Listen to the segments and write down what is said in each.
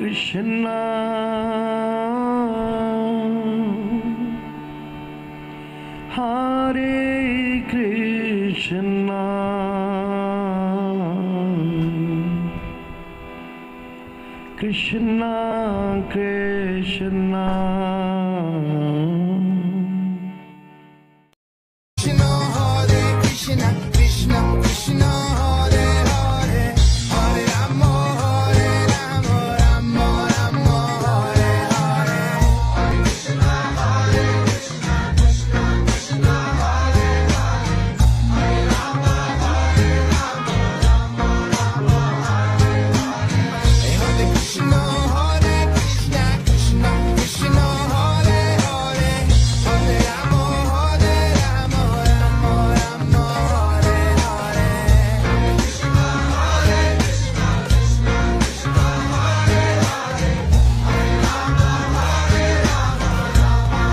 Krishna, Hare Krishna, Krishna Krishna, Krishna Hare Krishna, Krishna Krishna Hare Hare, Hare Rama Hare Rama, Rama Rama Hare Hare, Hare Krishna Hare Krishna, Krishna Krishna Hare Hare, Hare Rama Hare Rama, Rama Rama Hare Hare, Hare Krishna Hare Krishna, Krishna Krishna Hare Hare, Hare Rama Hare Rama, Rama Rama Hare Hare, Hare Krishna Hare Krishna, Krishna Krishna Hare Hare, Hare Rama Hare Rama, Rama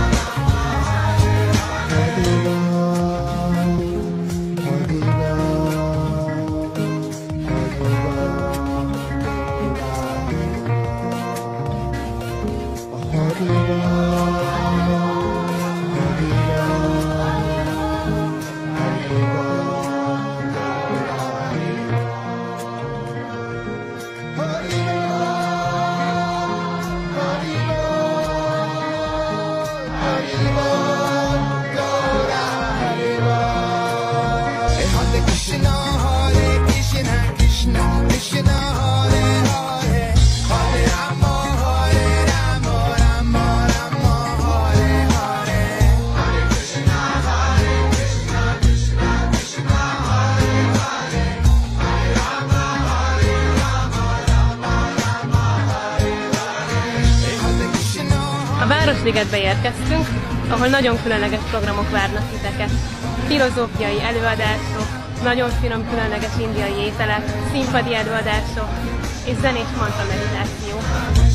Krishna Hare Krishna, Krishna Krishna Hare Hare, Hare Rama Hare Rama, Rama Rama Hare Hare, Hare Krishna Hare Krishna, Krishna Krishna Hare Hare, Hare Rama Hare Rama, Rama Rama Hare Hare, Hare Krishna. A Városligetbe érkeztünk, ahol nagyon különleges programok várnak titeket. Filozófiai előadások, nagyon finom különleges indiai ételek, színpadi előadások és zenés mantra meditáció.